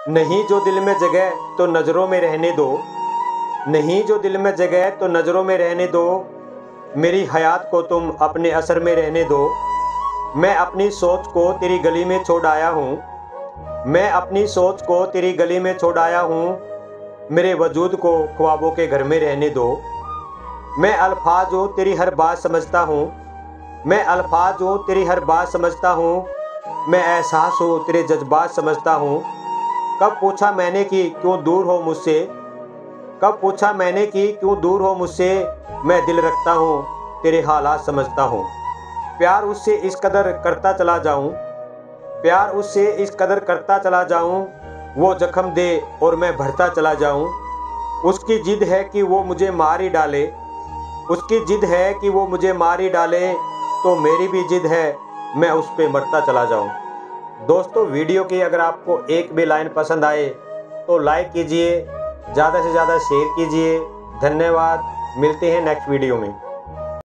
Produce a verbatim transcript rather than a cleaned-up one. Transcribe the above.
नहीं जो दिल में जगह तो नज़रों में रहने दो, नहीं जो दिल में जगह तो नज़रों में रहने दो, मेरी हयात को तुम अपने असर में रहने दो। मैं अपनी सोच को तेरी गली में छोड़ आया हूँ, मैं अपनी सोच को तेरी गली में छोड़ आया हूँ, मेरे वजूद को ख्वाबों के घर में रहने दो। मैं अल्फाज हूँ तेरी हर बात समझता हूँ, मैं अल्फाज हूँ तेरी हर बात समझता हूँ, मैं एहसास हूँ तेरे जज्बात समझता हूँ। कब पूछा मैंने कि क्यों दूर हो मुझसे, कब पूछा मैंने कि क्यों दूर हो मुझसे, मैं दिल रखता हूँ तेरे हालात समझता हूँ। प्यार उससे इस कदर करता चला जाऊँ, प्यार उससे इस कदर करता चला जाऊँ, वो जख्म दे और मैं भरता चला जाऊँ। उसकी जिद है कि वो मुझे मार ही डाले, उसकी जिद है कि वो मुझे मार ही डाले, तो मेरी भी जिद है मैं उस पे मरता चला जाऊँ। दोस्तों, वीडियो की अगर आपको एक भी लाइन पसंद आए तो लाइक कीजिए, ज़्यादा से ज़्यादा शेयर कीजिए। धन्यवाद। मिलते हैं नेक्स्ट वीडियो में।